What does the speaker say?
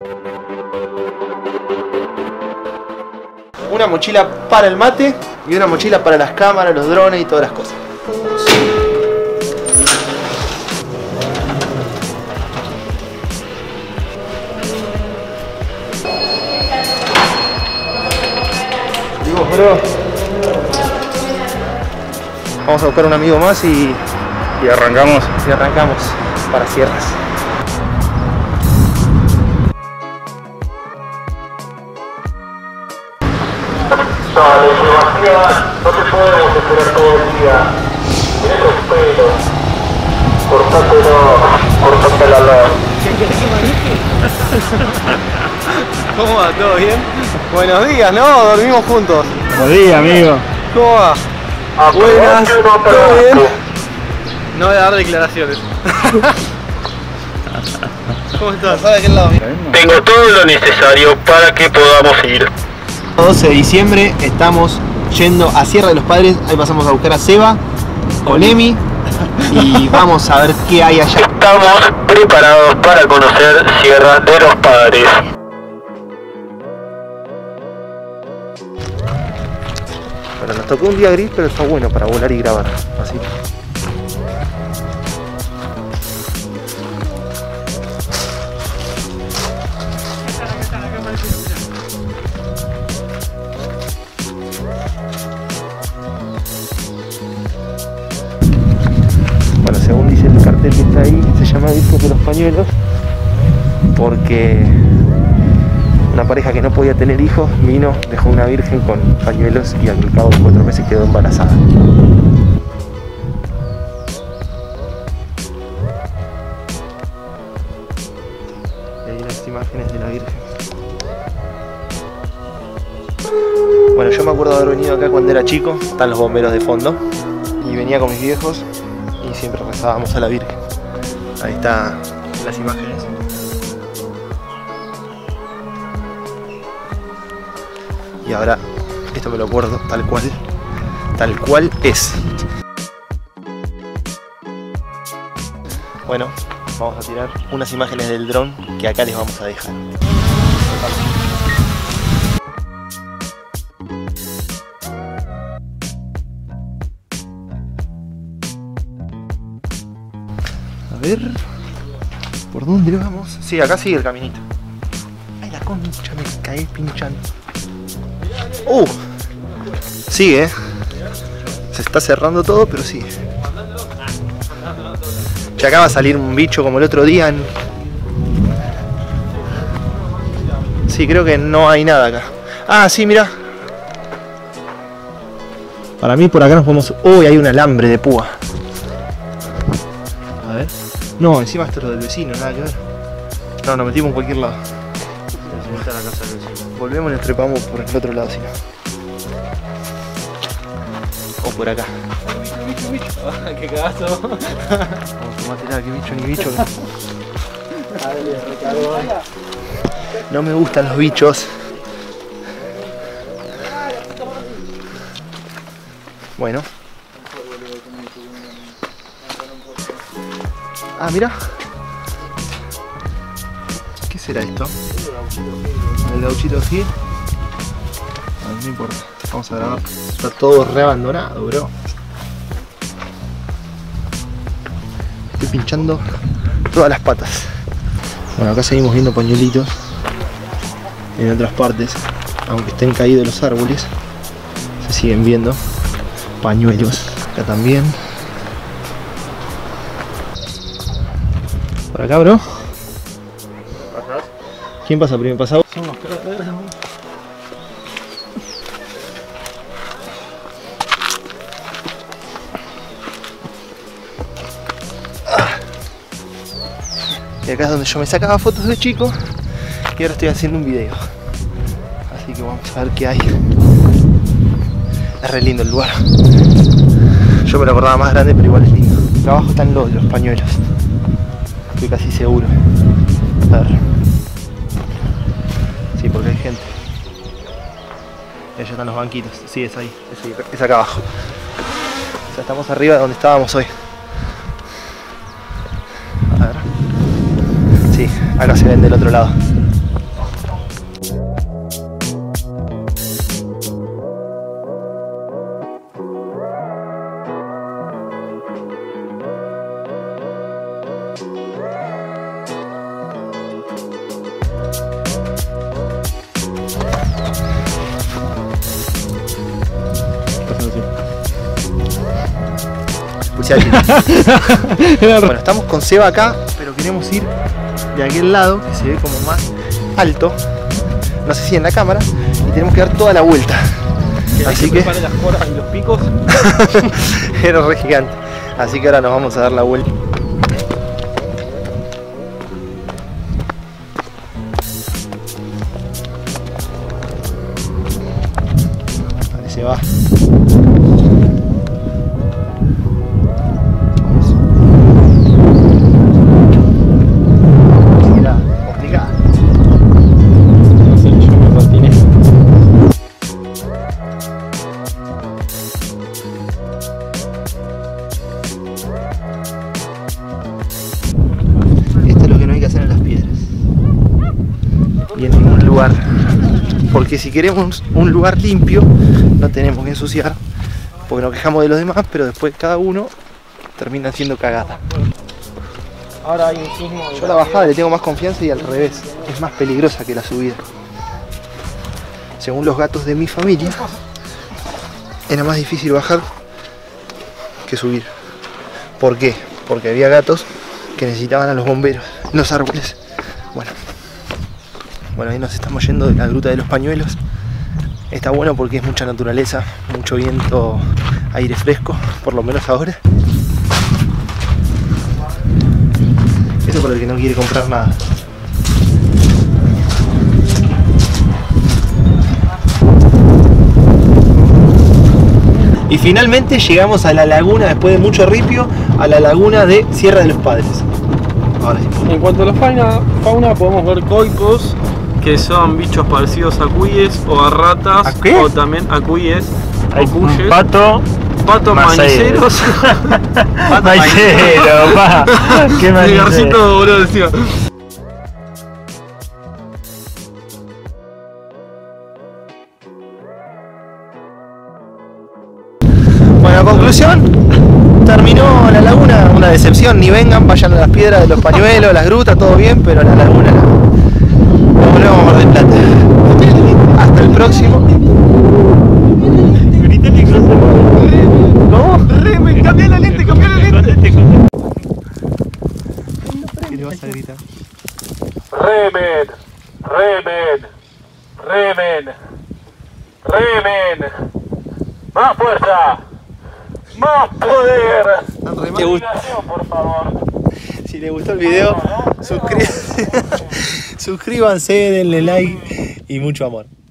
Una mochila para el mate y una mochila para las cámaras, los drones y todas las cosas. Digo, bro. Vamos a buscar un amigo más y arrancamos. Y arrancamos para Sierras. Dale, Sebastián, no te podemos esperar todo el día. Mirá los pelos. Cortate la luz. ¿Cómo va? ¿Todo bien? Buenos días, ¿no? Dormimos juntos. Buenos días, amigo. ¿Cómo va? Buenas, ¿todo bien? No voy a dar declaraciones. ¿Cómo estás? ¿Sabes de qué lado? Tengo todo lo necesario para que podamos ir. 12 de diciembre estamos yendo a Sierra de los Padres. Ahí pasamos a buscar a Seba con Emi y vamos a ver qué hay allá. Estamos preparados para conocer Sierra de los Padres. Bueno, nos tocó un día gris, pero está bueno para volar y grabar. Así. Bueno, según dice el cartel que está ahí, se llama Virgen de los Pañuelos porque una pareja que no podía tener hijos vino, dejó una virgen con pañuelos y al cabo de 4 meses quedó embarazada. Y ahí las imágenes de la virgen. Bueno, yo me acuerdo de haber venido acá cuando era chico, están los bomberos de fondo, y venía con mis viejos y siempre rezábamos a la virgen. Ahí están las imágenes. Y ahora, esto me lo acuerdo tal cual es. Bueno, vamos a tirar unas imágenes del dron que acá les vamos a dejar. A ver, ¿por dónde vamos? Sí, acá sigue el caminito. Ay, la concha, me caí pinchando. Sigue, se está cerrando todo, pero sigue. Ya acá va a salir un bicho como el otro día. Sí, creo que no hay nada acá. Ah, sí, mirá. Para mí por acá nos podemos... Uy, hay un alambre de púa. A ver. No, encima esto es lo del vecino, nada que ver. No, nos metimos en cualquier lado. Volvemos y nos trepamos por el otro lado, si no. O por acá. Bicho. ¡Qué cagazo! Tomátela, que bicho ni bicho. No me gustan los bichos. Bueno. Ah, mira. ¿Qué será esto? El gauchito Gil. No importa, vamos a grabar. Está todo re abandonado, bro. Estoy pinchando todas las patas. Bueno, acá seguimos viendo pañuelitos en otras partes, aunque estén caídos los árboles, se siguen viendo pañuelos. Acá también. Por acá, bro. ¿Quién pasa primero? ¿Pasa vos? Y acá es donde yo me sacaba fotos de chico y ahora estoy haciendo un video. Así que vamos a ver qué hay. Es re lindo el lugar. Yo me lo acordaba más grande, pero igual es lindo. Acá abajo están los pañuelos. Estoy casi seguro. A ver. Sí, porque hay gente. Y allá están los banquitos. Sí, es ahí. Es acá abajo. O sea, estamos arriba de donde estábamos hoy. A ver. Sí, acá se ven del otro lado. iniciativa. Bueno, estamos con Seba acá, pero queremos ir de aquel lado, que se ve como más alto, no sé si en la cámara, y tenemos que dar toda la vuelta. Así que las coras y los picos. era re gigante. Así que ahora nos vamos a dar la vuelta. Ahí se va. Era complicado. No sé, yo me patiné. Esto es lo que no hay que hacer en las piedras y en ningún lugar, porque si queremos un lugar limpio no tenemos que ensuciar, porque nos quejamos de los demás, pero después cada uno termina haciendo cagada. Ahora hay un sismo. Yo a la bajada le tengo más confianza y al revés, es más peligrosa que la subida. Según los gatos de mi familia, era más difícil bajar que subir. ¿Por qué? Porque había gatos que necesitaban a los bomberos, los árboles. Bueno, ahí nos estamos yendo de la Gruta de los Pañuelos. Está bueno porque es mucha naturaleza, mucho viento, aire fresco, por lo menos ahora. Eso por el que no quiere comprar nada. Y finalmente llegamos a la laguna, después de mucho ripio, a la laguna de Sierra de los Padres. Ahora sí. En cuanto a la fauna podemos ver coicos, que son bichos parecidos a cuyes o a ratas. ¿A qué? O también a cuyes Hay o cuyes. un pato Patos maicero. maniceros. maicero, pa. Qué El maicero. garcito, boludo, decía. Bueno, conclusión, terminó la laguna, una decepción, ni vengan, vayan a las piedras de los Pañuelos, las grutas, todo bien, pero la laguna no. Nos volvemos a Mar del Plata. Hasta el próximo. No, me cambié la lente, ¿Qué le vas a gritar? Remen, remen, remen, remen. Más fuerza, más poder. Coordinación, por favor. Si les gustó el video, suscríbanse, denle like y mucho amor.